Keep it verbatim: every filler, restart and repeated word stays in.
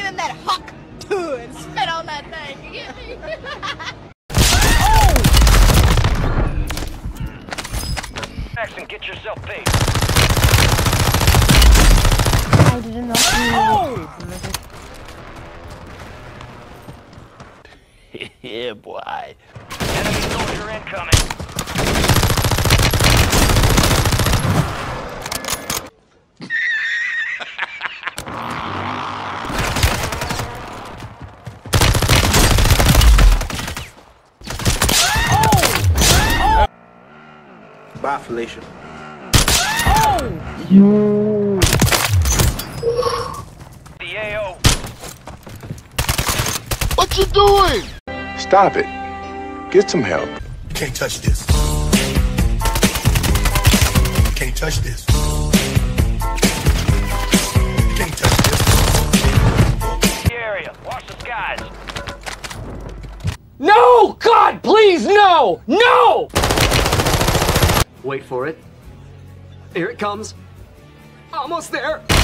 in that huck and spit on that thing. You get me? Jackson, get yourself paid. I did not oh! Yeah, boy. Enemy soldier incoming. Bye, Felicia. Oh! You. The A O. What you doing? Stop it. Get some help. You can't touch this. You can't touch this. You can't touch this. The area. Watch the skies. No! God, please, no! No! Wait for it. Here it comes. Almost there.